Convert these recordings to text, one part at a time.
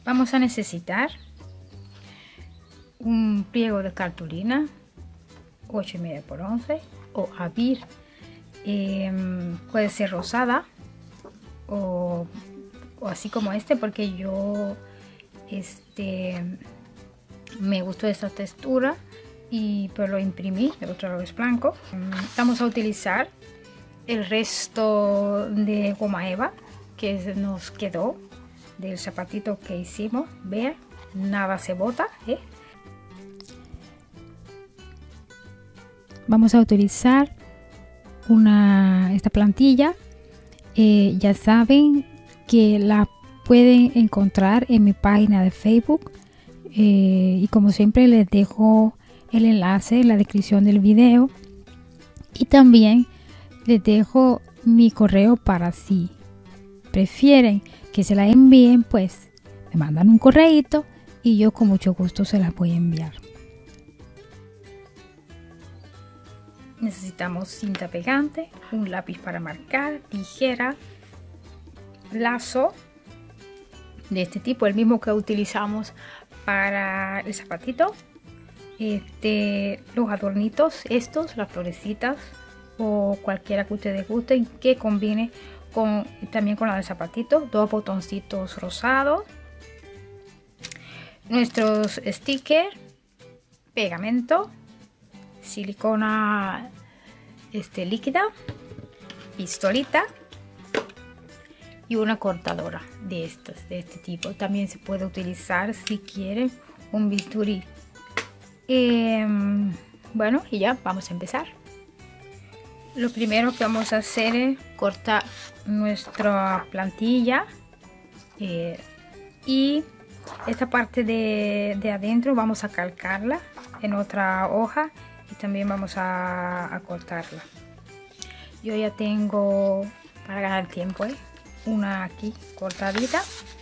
Vamos a necesitar un pliego de cartulina 8,5 por 11 o abir, puede ser rosada o así como porque yo me gustó esta textura y pues lo imprimí. El otro lado es blanco. Vamos a utilizar el resto de goma eva que nos quedó del zapatito que hicimos. Vean, nada se bota, Vamos a utilizar esta plantilla. Ya saben que la pueden encontrar en mi página de Facebook, y como siempre les dejo el enlace en la descripción del video, y también les dejo mi correo para si prefieren que se la envíen, pues me mandan un correíto y yo con mucho gusto se las voy a enviar. Necesitamos cinta pegante, un lápiz para marcar, tijera, lazo de este tipo, el mismo que utilizamos para el zapatito, los adornitos estos, las florecitas o cualquiera que ustedes gusten que combine también con la del zapatito. Dos botoncitos rosados, nuestros stickers, pegamento, silicona líquida, pistolita y una cortadora de este tipo. También se puede utilizar, si quieren, un bisturí. Bueno, y ya vamos a empezar. Lo primero que vamos a hacer es cortar nuestra plantilla, y esta parte de adentro vamos a calcarla en otra hoja y también vamos a cortarla. Yo ya tengo, para ganar tiempo, una aquí cortadita.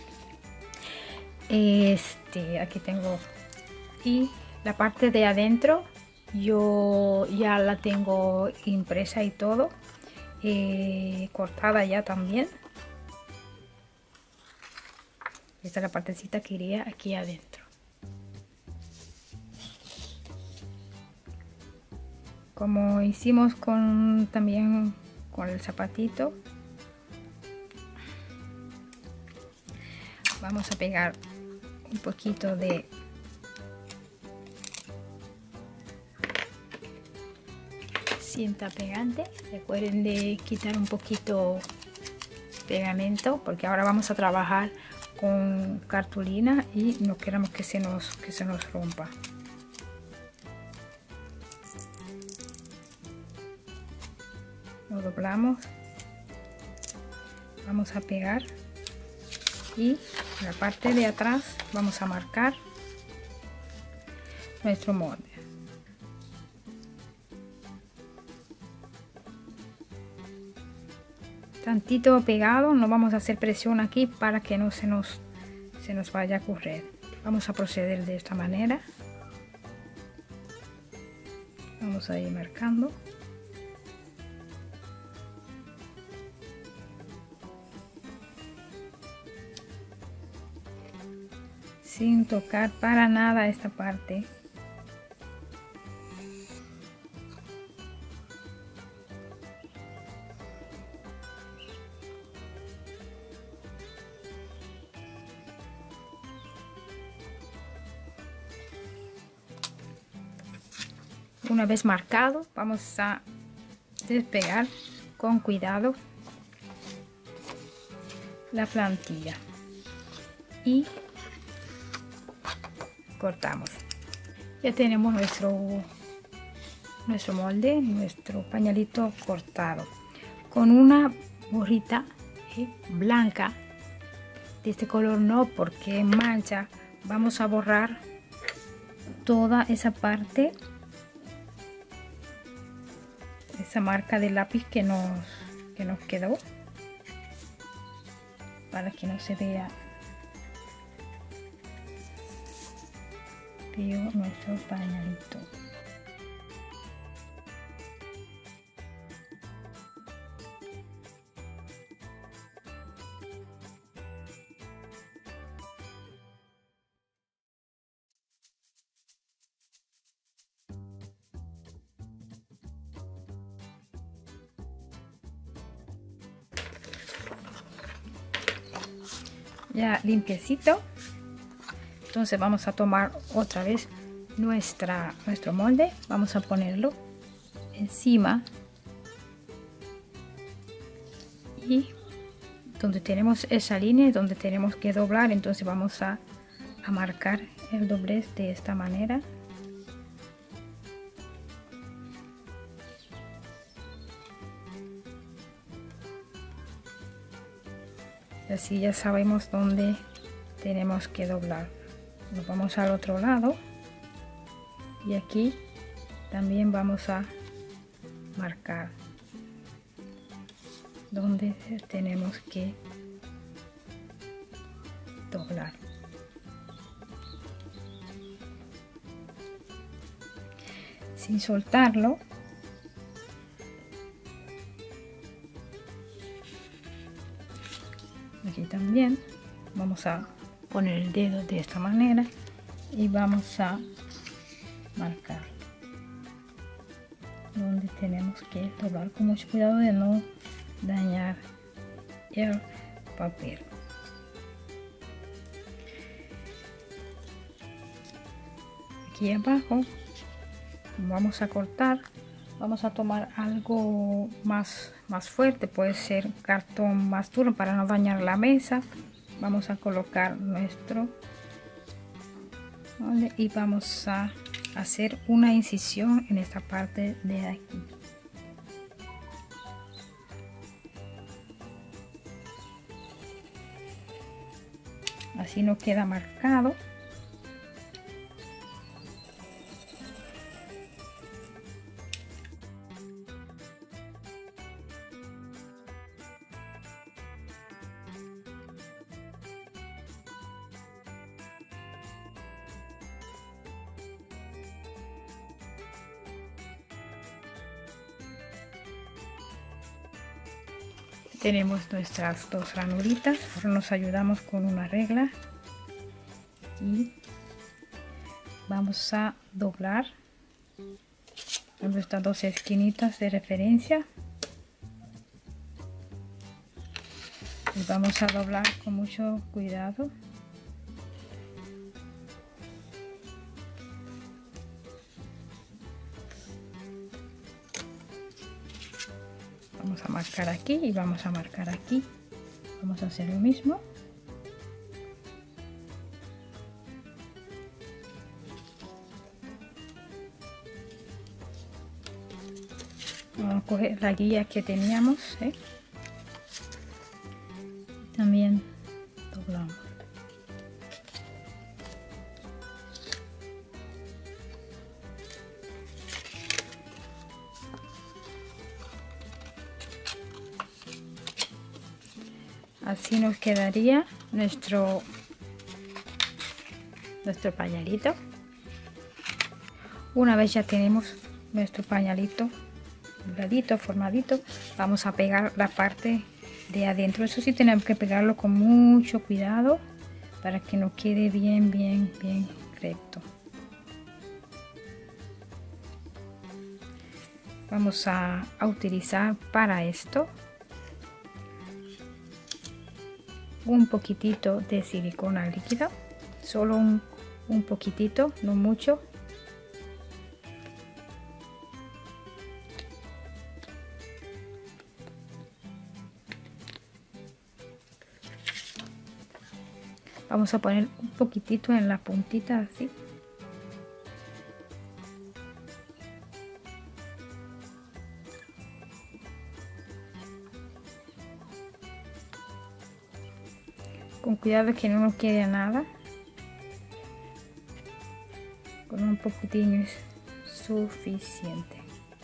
Aquí tengo, y la parte de adentro yo ya la tengo impresa y todo, cortada ya también. Esta es la partecita que iría aquí adentro. Como hicimos también con el zapatito, vamos a pegar un poquito de cinta pegante. Recuerden de quitar un poquito pegamento porque ahora vamos a trabajar con cartulina y no queremos que se nos rompa. Lo doblamos, vamos a pegar y en la parte de atrás vamos a marcar nuestro molde. Tantito pegado, no vamos a hacer presión aquí para que no se nos vaya a correr. Vamos a proceder de esta manera. Vamos a ir marcando. Sin tocar para nada esta parte. Una vez marcado, vamos a despegar con cuidado la plantilla y cortamos. Ya tenemos nuestro molde, nuestro pañalito cortado con una borrita blanca de este color, no porque mancha. Vamos a borrar toda esa parte, esa marca de lápiz que nos quedó, para que no se vea feo nuestro pañalito. ya limpiecito. Entonces vamos a tomar otra vez nuestro molde, vamos a ponerlo encima y donde tenemos esa línea donde tenemos que doblar, entonces vamos a marcar el doblez de esta manera. Así ya sabemos dónde tenemos que doblar. Nos vamos al otro lado y aquí también vamos a marcar donde tenemos que doblar. Sin soltarlo. Aquí también vamos a poner el dedo de esta manera y vamos a marcar donde tenemos que doblar con mucho cuidado de no dañar el papel. Aquí abajo vamos a cortar, vamos a tomar algo más fuerte, puede ser cartón más duro para no dañar la mesa. Vamos a colocar nuestro molde y vamos a hacer una incisión en esta parte de aquí. Así no queda marcado. Tenemos nuestras dos ranuritas, ahora nos ayudamos con una regla y vamos a doblar nuestras dos esquinitas de referencia y vamos a doblar con mucho cuidado. Vamos a marcar aquí y vamos a marcar aquí. Vamos a hacer lo mismo. Vamos a coger la guía que teníamos, también doblamos. Así nos quedaría nuestro pañalito. Una vez ya tenemos nuestro pañalito dobladito, formadito, vamos a pegar la parte de adentro. Eso sí, tenemos que pegarlo con mucho cuidado para que nos quede bien recto. Vamos a utilizar para esto un poquitito de silicona líquida, solo un poquitito, no mucho. Vamos a poner un poquitito en la puntita así. Con cuidado que no nos quede nada. Con un poquitín es suficiente.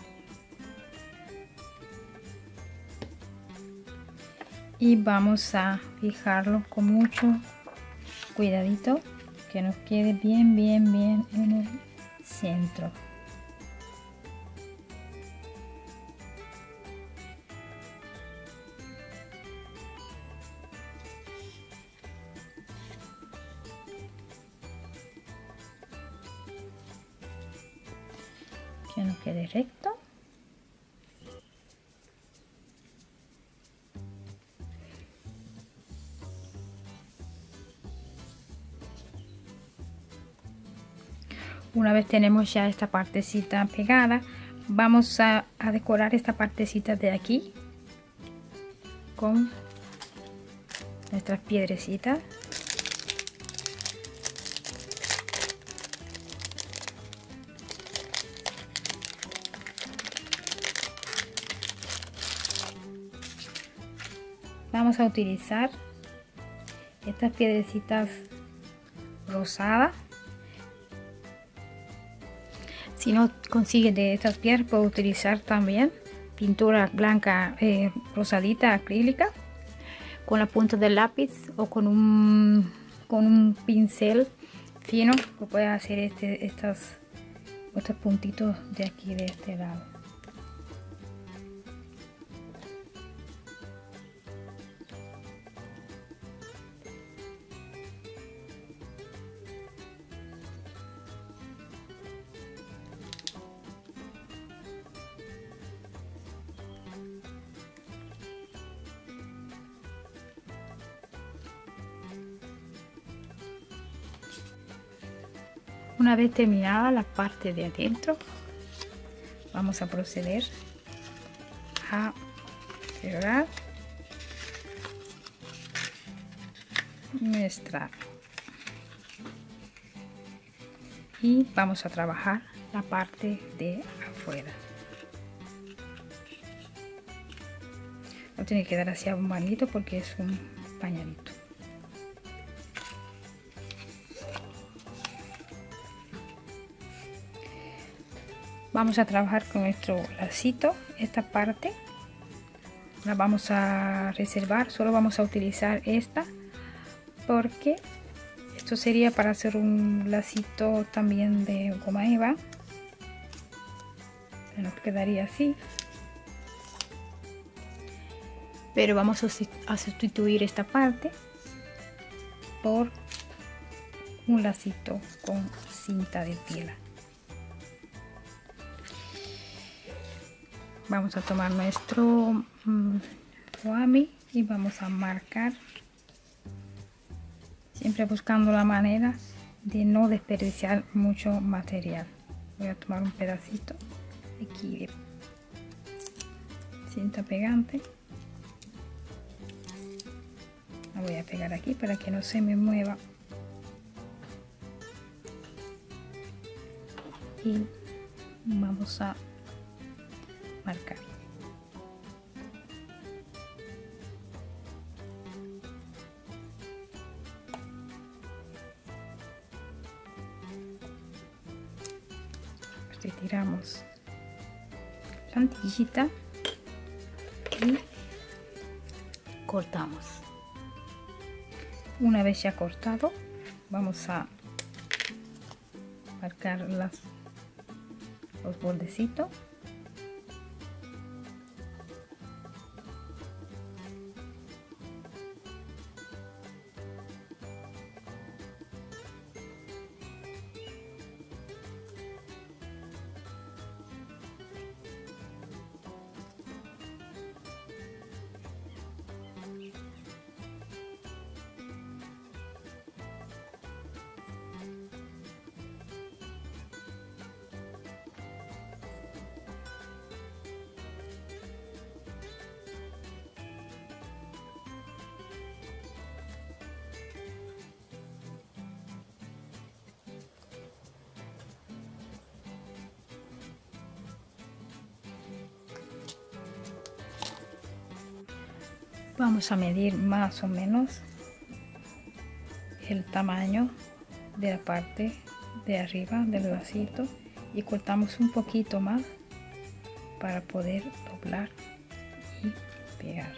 Y vamos a fijarlo con mucho cuidadito, que nos quede bien en el centro. Que nos quede recto. Una vez tenemos ya esta partecita pegada, vamos a decorar esta partecita de aquí con nuestras piedrecitas. Vamos a utilizar estas piedrecitas rosadas. Si no consigues de estas piedras, puedo utilizar también pintura blanca rosadita acrílica con la punta del lápiz o con un pincel fino que puedes hacer estos puntitos de aquí de este lado. Una vez terminada la parte de adentro, vamos a proceder a cerrar nuestra y vamos a trabajar la parte de afuera. No tiene que quedar así a un manito porque es un pañalito. Vamos a trabajar con nuestro lacito. Esta parte la vamos a reservar, solo vamos a utilizar esta porque esto sería para hacer un lacito también de goma eva. Nos quedaría así, pero vamos a sustituir esta parte por un lacito con cinta de tela. Vamos a tomar nuestro foamy y vamos a marcar, siempre buscando la manera de no desperdiciar mucho material. Voy a tomar un pedacito aquí de cinta pegante, la voy a pegar aquí para que no se me mueva y vamos a marcar. Retiramos la plantillita y cortamos. Una vez ya cortado, vamos a marcar los bordecitos. Vamos a medir más o menos el tamaño de la parte de arriba del lacito y cortamos un poquito más para poder doblar y pegar.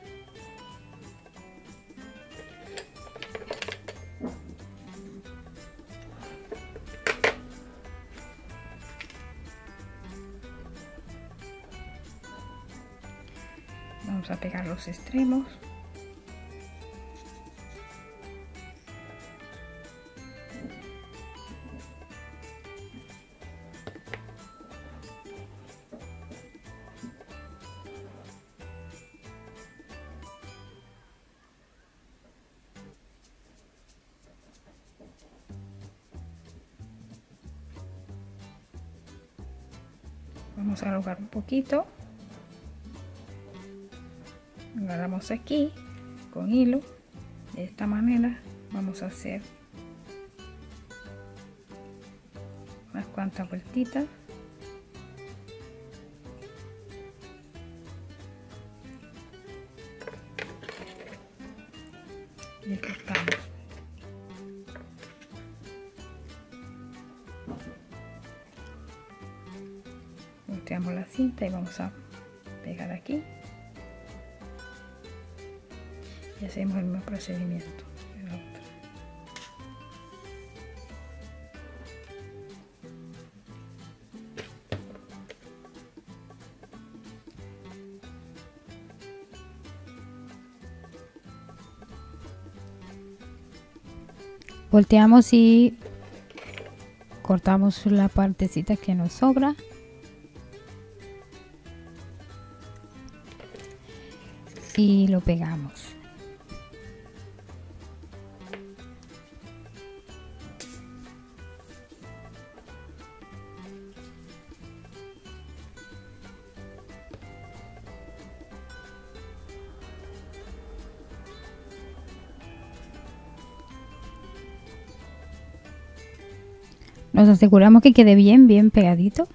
Vamos a pegar los extremos. Vamos a alargar un poquito. Agarramos aquí con hilo. De esta manera vamos a hacer unas cuantas vueltitas. Y cortamos. Volteamos la cinta y vamos a pegar aquí. Y hacemos el mismo procedimiento en la otra. Volteamos y cortamos la partecita que nos sobra. Y lo pegamos. Nos aseguramos que quede bien pegadito.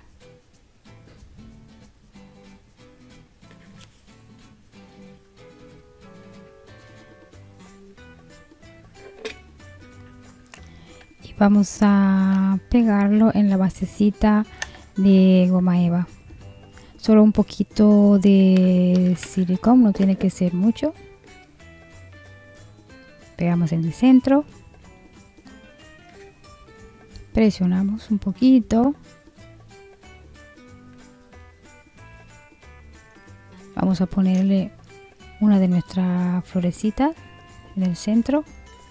Y vamos a pegarlo en la basecita de goma eva. Solo un poquito de silicón, no tiene que ser mucho. Pegamos en el centro. Presionamos un poquito. Vamos a ponerle una de nuestras florecitas en el centro.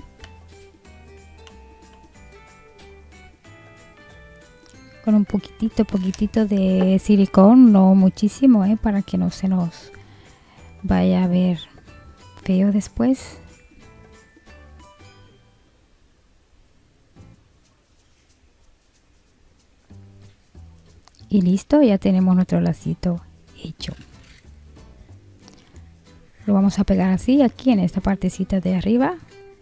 Con un poquitito de silicón, no muchísimo, para que no se nos vaya a ver feo después. Y listo, ya tenemos nuestro lacito hecho. Lo vamos a pegar así, aquí en esta partecita de arriba.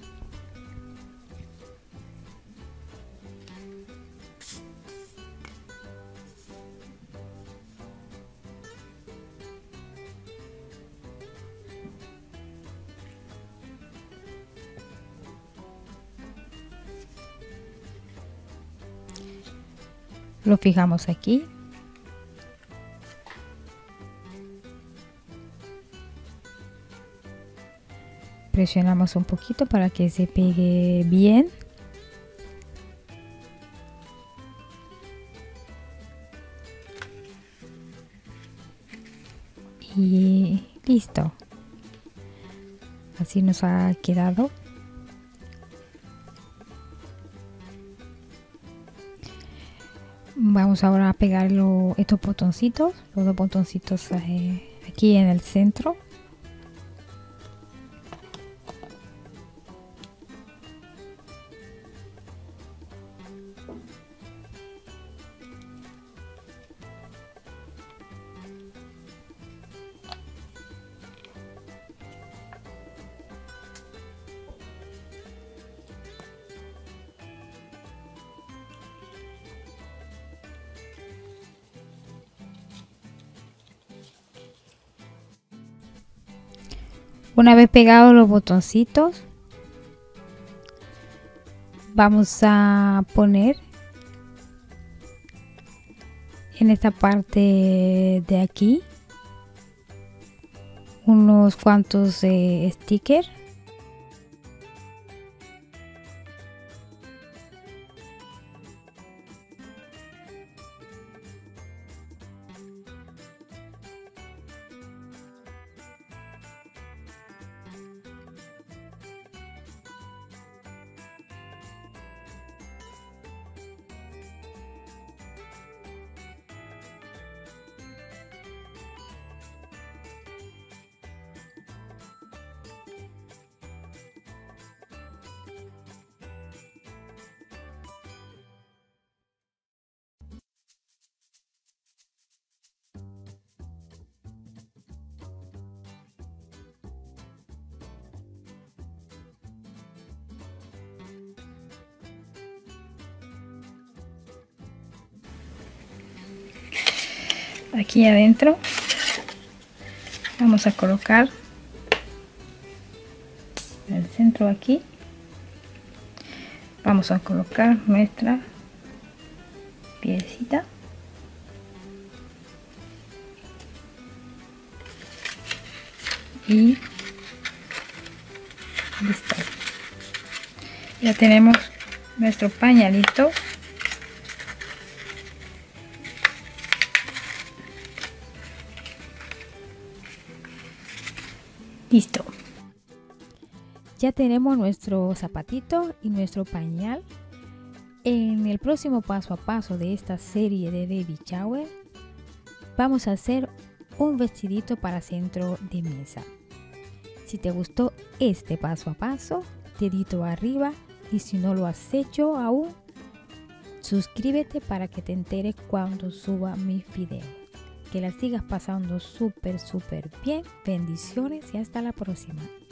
Lo fijamos aquí. Presionamos un poquito para que se pegue bien. Y listo. Así nos ha quedado. Vamos ahora a pegar estos botoncitos, los dos botoncitos aquí en el centro. Una vez pegados los botoncitos, vamos a poner en esta parte de aquí unos cuantos stickers. aquí adentro vamos a colocar en el centro. Aquí vamos a colocar nuestra piecita y listo. Ya tenemos nuestro pañalito. Listo. Ya tenemos nuestro zapatito y nuestro pañal. En el próximo paso a paso de esta serie de baby shower vamos a hacer un vestidito para centro de mesa. Si te gustó este paso a paso, dedito arriba, y si no lo has hecho aún, suscríbete para que te enteres cuando suba mis videos. Que la sigas pasando súper bien. Bendiciones y hasta la próxima.